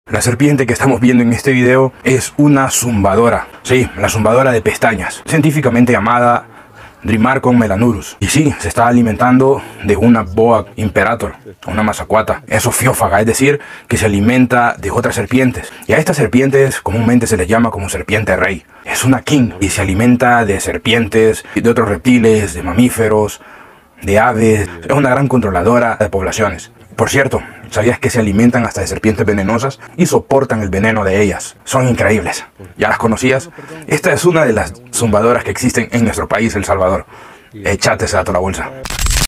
La serpiente que estamos viendo en este video es una zumbadora. Sí, la zumbadora de pestañas, científicamente llamada Drymarchon melanurus. Y sí, se está alimentando de una boa imperator, una mazacuata. Es ofiófaga, es decir, que se alimenta de otras serpientes. Y a estas serpientes comúnmente se les llama como serpiente rey. Es una king y se alimenta de serpientes, de otros reptiles, de mamíferos, de aves. Es una gran controladora de poblaciones. Por cierto, ¿sabías que se alimentan hasta de serpientes venenosas y soportan el veneno de ellas? Son increíbles. ¿Ya las conocías? Esta es una de las zumbadoras que existen en nuestro país, El Salvador. Échate ese dato a la bolsa.